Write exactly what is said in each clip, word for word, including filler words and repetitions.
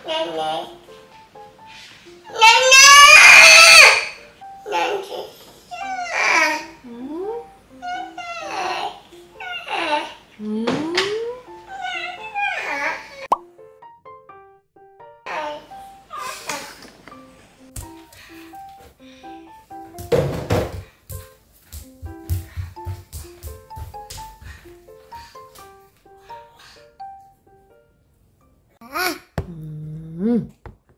음.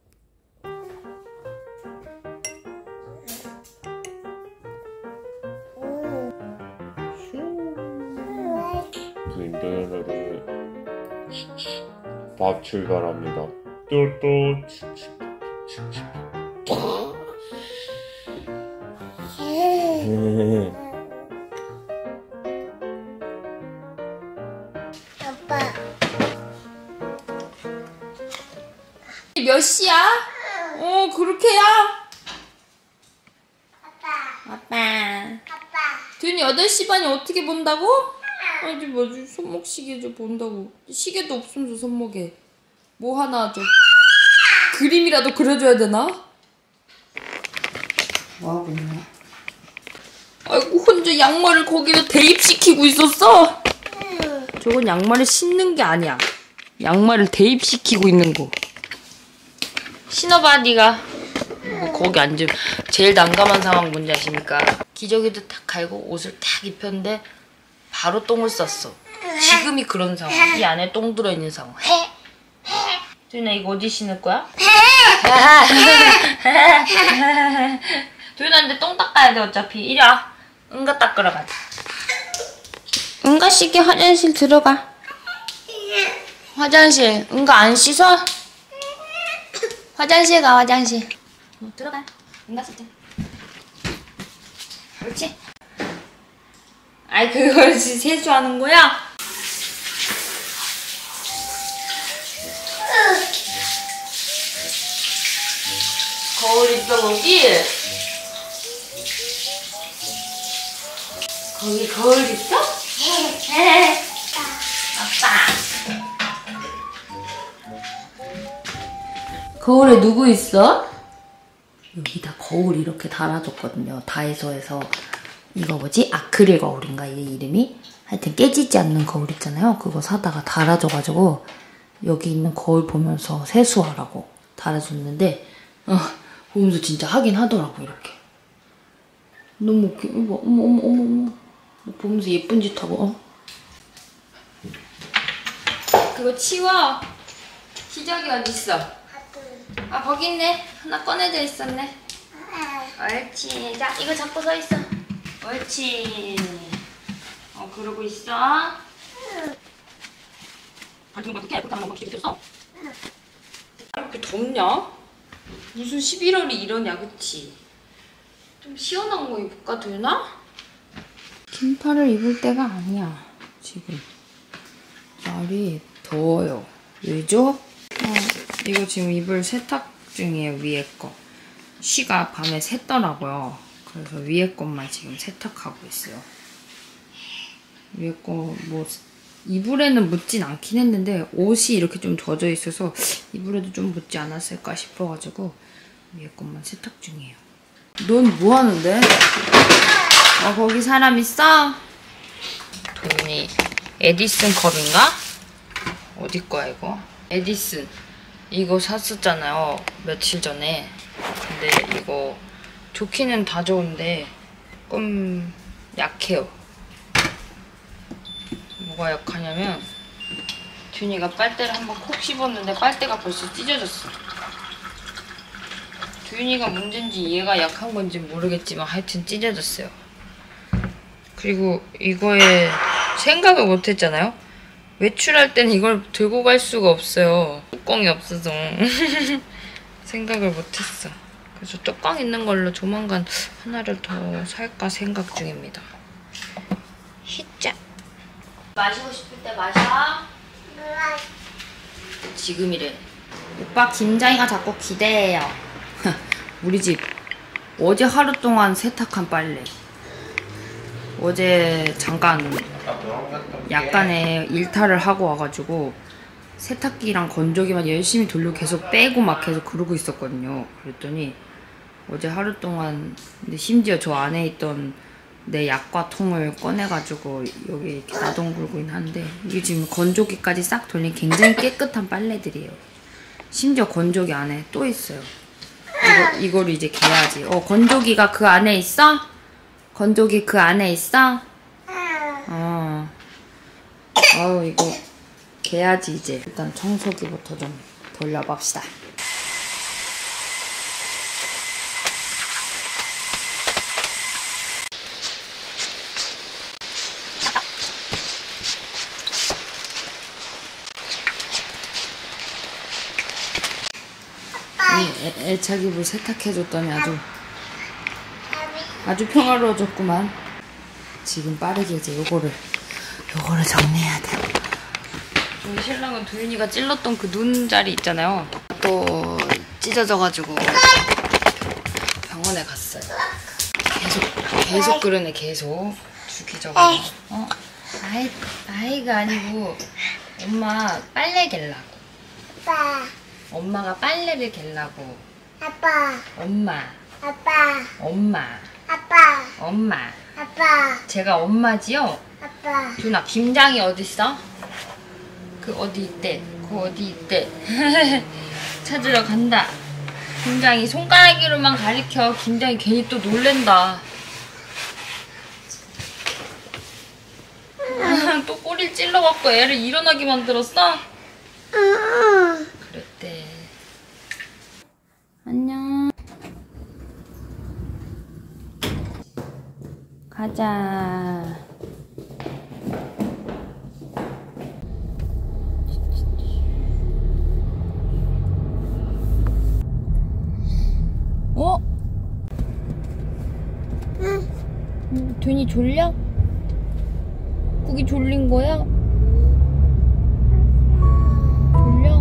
밥 출발합니다. 또또 아빠. 몇 시야? 어, 그렇게야? 아빠. 아빠. 아빠. 둔이 여덟 시 반에 어떻게 본다고? 아니, 뭐지? 손목 시계 좀 본다고. 시계도 없으면서 손목에. 뭐 하나 좀. 그림이라도 그려줘야 되나? 뭐하고 있냐? 아이고, 혼자 양말을 거기다 대입시키고 있었어? 저건 양말을 신는 게 아니야. 양말을 대입시키고 있는 거. 신어봐, 네가. 거기 앉으면 제일 난감한 상황 뭔지 아십니까? 기저귀도 탁 갈고 옷을 탁 입혔는데 바로 똥을 쌌어. 지금이 그런 상황. 이 안에 똥 들어있는 상황. 도윤아, 이거 어디 신을 거야? 도윤아, 근데 똥 닦아야 돼 어차피. 이리 와. 응가 닦으러 가자. 응가 씻게 화장실 들어가. 화장실. 응가 안 씻어? 화장실 가, 화장실. 어, 들어가. 응가 씻자. 그렇지. 아이, 그걸 세수하는 거야? 거울 있어, 거기? 거기 거울 있어? 아빠. 거울에 누구 있어? 여기다 거울 이렇게 달아줬거든요. 다이소에서. 이거 뭐지? 아크릴 거울인가? 이게 이름이? 하여튼 깨지지 않는 거울 있잖아요. 그거 사다가 달아줘가지고 여기 있는 거울 보면서 세수하라고 달아줬는데 어, 보면서 진짜 하긴 하더라고. 이렇게 너무 웃겨. 어머 어머 어머 어머 어머 보면서 예쁜 짓 하고. 어? 그거 치워. 시작이 어딨어? 아, 거기 있네. 하나 꺼내져 있었네. 옳지. 자, 이거 잡고 서 있어. 옳지. 어, 그러고 있어. 발등 어떻게 예쁘게 한번 기억했어? 이렇게 덥냐? 무슨 십일월이 이러냐, 그치? 좀 시원한 거 입을까, 도윤아? 긴팔을 입을 때가 아니야, 지금. 날이 더워요. 왜죠? 어, 이거 지금 이불 세탁 중이에요, 위에 거. 쉬가 밤에 샜더라고요. 그래서 위에 것만 지금 세탁하고 있어요. 위에 거 뭐 이불에는 묻진 않긴 했는데 옷이 이렇게 좀 젖어 있어서 이불에도 좀 묻지 않았을까 싶어가지고 위에 것만 세탁 중이에요. 넌 뭐 하는데? 어, 거기 사람 있어? 도윤이 에디슨 컵인가? 어디 거야 이거? 에디슨 이거 샀었잖아요, 며칠 전에. 근데 이거 좋기는 다 좋은데 조금 약해요. 뭐가 약하냐면 둔이가 빨대를 한번 콕 씹었는데 빨대가 벌써 찢어졌어. 둔이가 문제인지 얘가 약한 건지 모르겠지만 하여튼 찢어졌어요. 그리고 이거에 생각을 못했잖아요. 외출할 땐 이걸 들고 갈 수가 없어요. 뚜껑이 없어서. 생각을 못했어. 그래서 뚜껑 있는 걸로 조만간 하나를 더 살까 생각 중입니다. 히짜. 마시고 싶을 때 마셔. 지금이래. 오빠 김장이가 자꾸 기대해요. 우리 집 어제 하루 동안 세탁한 빨래. 어제 잠깐 약간의 일탈을 하고 와가지고 세탁기랑 건조기만 열심히 돌리고 계속 빼고 막 계속 그러고 있었거든요. 그랬더니 어제 하루 동안 근데 심지어 저 안에 있던 내 약과통을 꺼내가지고 여기 이렇게 나동굴고 한데 이게 지금 건조기까지 싹 돌린 굉장히 깨끗한 빨래들이에요. 심지어 건조기 안에 또 있어요. 이거, 이거를 이제 개야지. 어, 건조기가 그 안에 있어? 건조기 그 안에 있어? 어. 어우, 이거 개야지 이제. 일단 청소기부터 좀 돌려봅시다. 이 애착이불 세탁해줬더니 아주 아주 평화로워졌구만. 지금 빠르게 이제 요거를 요거를 정리해야 돼. 우리 신랑은 도윤이가 찔렀던 그 눈자리 있잖아요. 또 찢어져가지고 병원에 갔어요. 계속 계속 그러네. 계속 죽이져가지고. 어? 아이 아이가 아니고 엄마 빨래 갤라고. 아빠. 엄마가 빨래를 갤라고. 아빠. 엄마. 아빠. 엄마. 아빠. 엄마. 아빠. 제가 엄마지요? 아빠. 준아, 김장이 어딨어? 그 어디 있대? 그 어디 있대? 찾으러 간다. 김장이 손가락으로만 가리켜. 김장이 괜히 또 놀랜다. 또 꼬리를 찔러갖고 애를 일어나게 만들었어? 그랬대. 안녕. 가자. 어? 응. 돈이 졸려? 그게 졸린 거야? 졸려?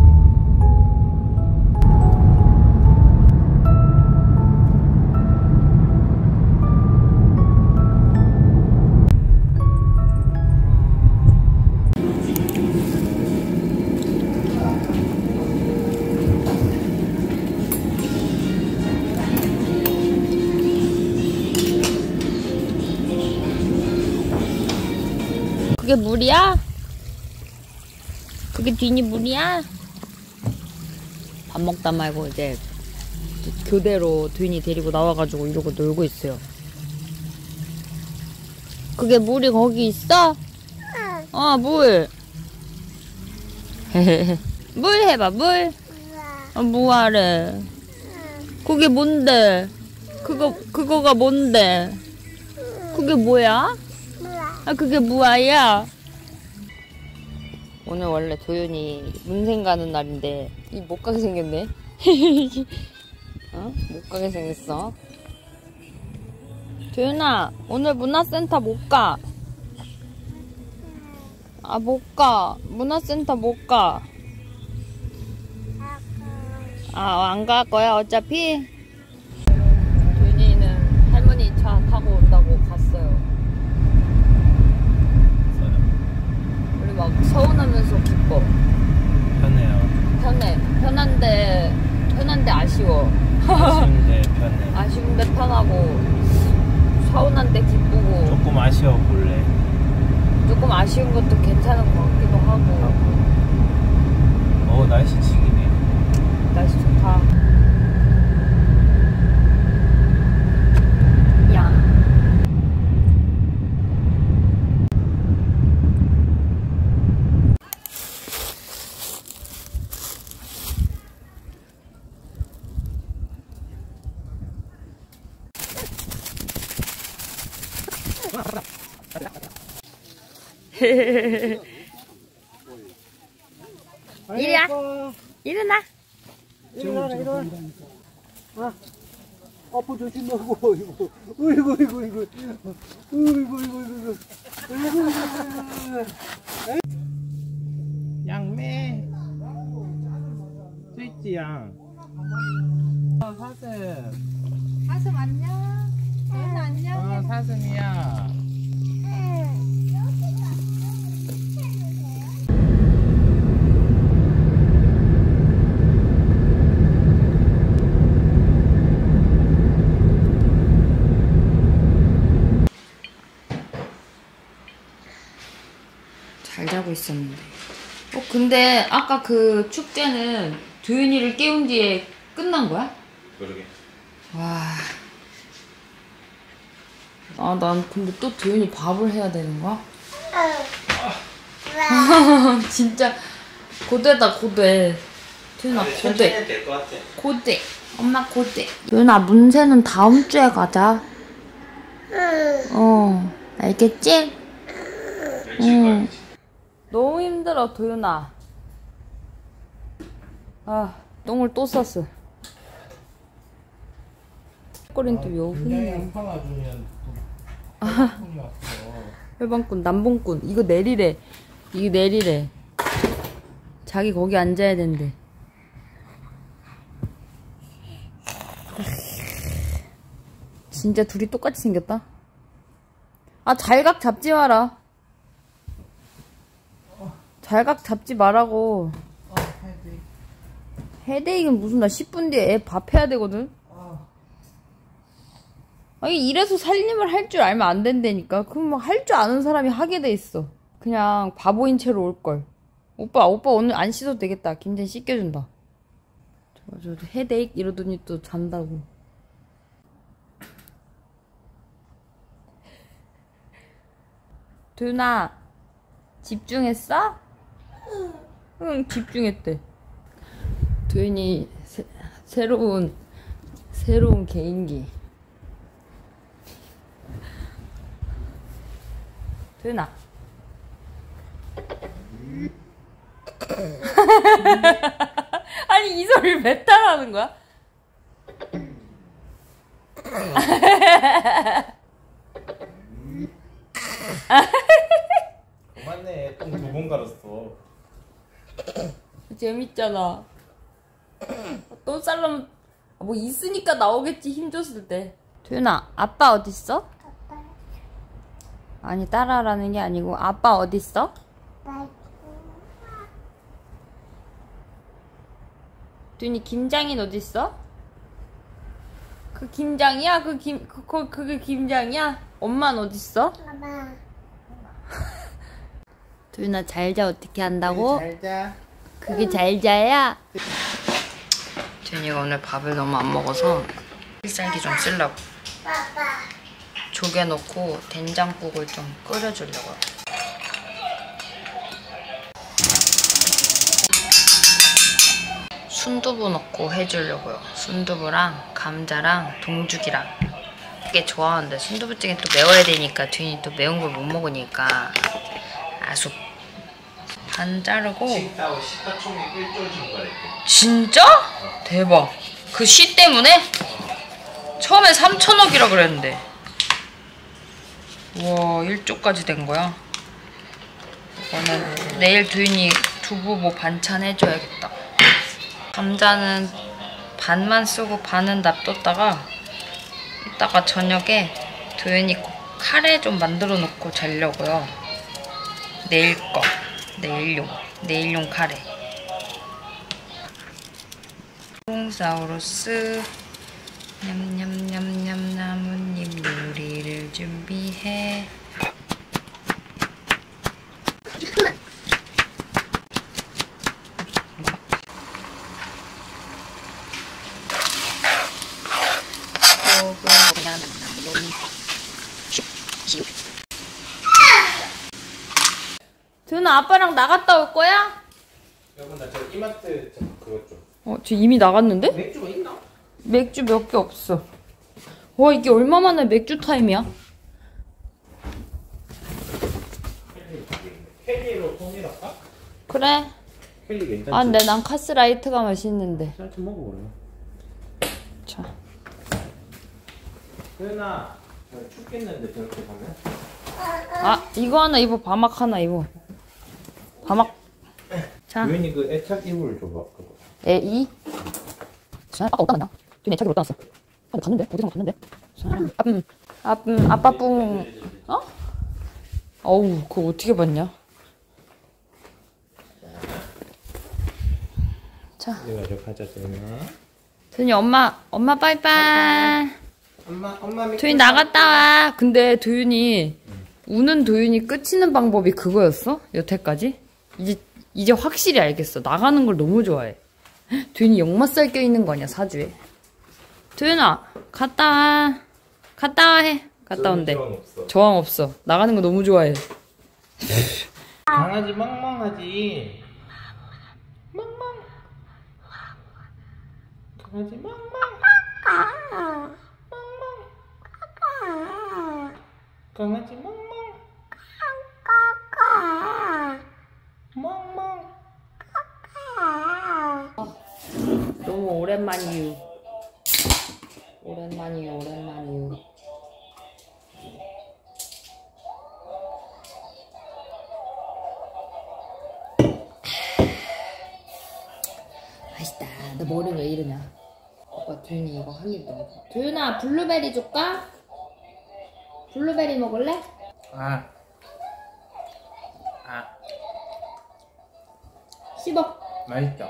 그게 물이야? 그게 뒤니 물이야? 밥 먹다 말고 이제 교대로 뒤니 데리고 나와가지고 이러고 놀고 있어요. 그게 물이 거기 있어? 어, 물. 물 해봐, 물. 어, 뭐하래. 그게 뭔데? 그거, 그거가 뭔데? 그게 뭐야? 아, 그게 뭐야? 오늘 원래 도윤이 문생 가는 날인데 이 못 가게 생겼네. 어? 못 가게 생겼어. 도윤아, 오늘 문화센터 못 가. 아, 못 가. 문화센터 못 가. 아, 안 갈 거야 어차피? 도윤이는 할머니 차 타고 온다고 갔어요. 막 서운하면서 기뻐. 편해요. 편해. 편한데 편한데 아쉬워. 아쉬운데 편해. 아쉬운데 편하고 서운한데 기쁘고. 조금 아쉬워 볼래. 조금 아쉬운 것도 괜찮은 것 같기도 하고. 어, 날씨 지기네. 날씨 좋다. 야. 이리야. 일어나. 일어나, 일어나. 아, 아빠 조심하고, 이거. 어이구, 어이구, 어이구. 어이구, 어이구, 어이구. 어이구, 어이구. 양매. 스위치 양. 어, 사슴. 사슴 안녕. 도윤아 안녕. 어, 사슴이야. 근데 아까 그 축제는 도윤이를 깨운 뒤에 끝난 거야? 그러게. 와. 아, 난 근데 또 도윤이 밥을 해야 되는 거야? 진짜 고대다, 고대. 도윤아, 고대. 될것 같아. 고대. 엄마 고대. 도윤아, 문세는 다음 주에 가자. 어, 알겠지? 응. 너무 힘들어, 도윤아. 아, 똥을 또 쌌어. 꼬린 또 여분이야. 하나 주면 또 이 왔어. 혈방꾼, 남봉꾼. 이거 내리래. 이거 내리래. 자기 거기 앉아야 된대. 진짜 둘이 똑같이 생겼다. 아, 잘각 잡지 마라. 잘각 잡지 말라고. 어, 헤드. 헤데이는 무슨, 나 십 분 뒤에 애 밥 해야 되거든? 어. 아니, 이래서 살림을 할 줄 알면 안 된다니까. 그럼 막 할 줄 아는 사람이 하게 돼 있어. 그냥 바보인 채로 올걸. 오빠, 오빠 오늘 안 씻어도 되겠다. 김장 씻겨준다. 저, 저, 헤데이 이러더니 또 잔다고. 도윤아, 집중했어? 응, 집중했대. 도윤이 새, 새로운, 새로운 개인기. 도윤아. 아니, 이 소리를 왜 따라하는 거야? 맞네. 똥 두 번 갈았어. 재밌잖아. 똥 싸려면 뭐 있으니까 나오겠지, 힘줬을 때. 도윤아, 아빠 어딨어? 아니, 따라하라는 게 아니고 아빠 어딨어? 도윤이, 김장인 어딨어? 그 김장이야? 그 김, 그, 그, 그게 김장이야? 엄마는 어딨어? 도윤아, 잘 자 어떻게 한다고? 잘 자. 그게 잘 자야? 도윤이가 오늘 밥을 너무 안 먹어서 필살기 좀 쓰려고 조개 넣고 된장국을 좀 끓여주려고요. 순두부 넣고 해주려고요. 순두부랑 감자랑 동죽이랑. 되게 좋아하는데 순두부찌개 또 매워야 되니까 도윤이 또 매운 걸 못 먹으니까 아수 반 자르고. 칭따오 시가총액 일 조 준 거래. 진짜? 대박. 그 시 때문에? 처음에 삼천억이라 그랬는데. 우와, 일 조까지 된 거야. 이거는 내일 도윤이 두부 뭐 반찬 해줘야겠다. 감자는 반만 쓰고 반은 놔뒀다가 이따가 저녁에 도윤이 카레 좀 만들어 놓고 자려고요. 내일 거. 내일용. 내일용 카레. 콩사우루스 냠냠냠냠 나뭇잎 요리를 준비해. 도윤아, 아빠랑 나갔다 올 거야? 여보 나 저 이마트 저 그거 좀. 어, 저 이미 나갔는데? 맥주가 있나? 맥주 몇 개 없어. 와, 이게 얼마 만에 맥주 타임이야? 켈리로 통일할까? 그래. 켈리 괜찮지? 아, 근데 난 카스라이트가 맛있는데. 쌀 좀 먹어보래. 자. 도윤아 춥겠는데 저렇게 가면? 아, 이거 하나 입어. 바막 하나 입어. 바막. 자. 도윤이 그 애착 이불 줘봐. 그거. 에, 이. 자, 아까 어디다 놨냐? 뒤에 애착이 어디다 놨어? 아, 갔는데? 어디서 갔는데? 아, 음. 아, 음. 아빠 뿡. 어? 어우, 그거 어떻게 봤냐? 자. 내가 저 가자 도윤아. 도윤이 엄마, 엄마 빠이빠이. 엄마 엄마 맥주. 도윤이 나갔다 와. 근데 도윤이, 우는 도윤이 끝이는 방법이 그거였어? 여태까지? 이제 이제 확실히 알겠어. 나가는 걸 너무 좋아해. 도윤이 역마살 껴있는 거 아니야, 사주에. 도윤아, 갔다 와. 갔다 와 해. 갔다 온대. 저항 없어. 저항 없어. 나가는 거 너무 좋아해. 강아지 멍멍하지. 멍멍. 강아지 멍멍. 멍멍. 강아지 멍멍. 멍멍. 너무 오랜만이유. 오랜만이유, 오랜만이유. 맛있다. 너 머리 왜 이러냐? 오빠 도윤이 이거 한 입 넣어. 도윤아, 블루베리 줄까? 블루베리 먹을래? 아. 아. 씹어. 맛있죠?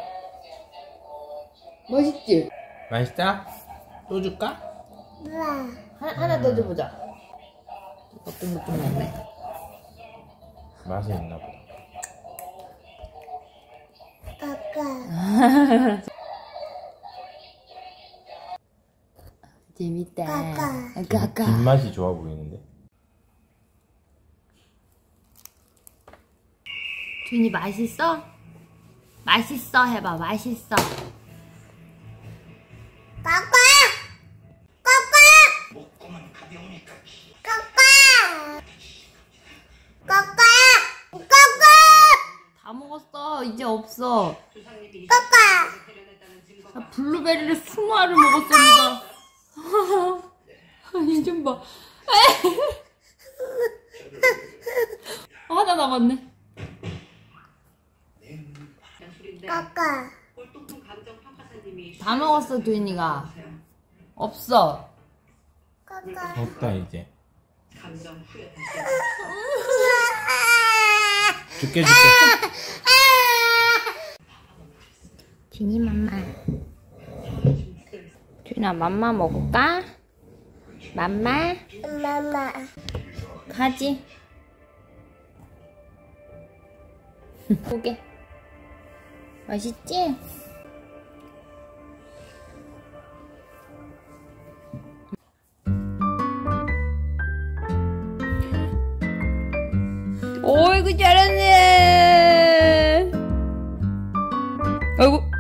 맛있지? 맛있다? 또 줄까? 하나, 하나 더 줘보자. 어떤 느낌 나네? 맛이 있나 보다. 재밌다. 까까. 까까. 뒷맛이 좋아 보이는데? 준이 맛있어? 맛있어 해봐. 맛있어. 까까. 까까. 까까. 까까. 까까. 다 먹었어. 이제 없어. 까까. 나 블루베리를 스무 알을 먹었습니다. 아니 좀 봐. 하나 남았네. 까까. 다 먹었어 도윤이가. 없어. 까까. 없다 이제. 줄게 줄게. 준이 맘마. 준아 맘마 먹을까? 맘마? 마마. 가지. 보게. 맛있지? 어이구 잘하네. 아이고.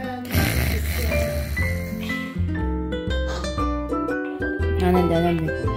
안 한대 안 한대.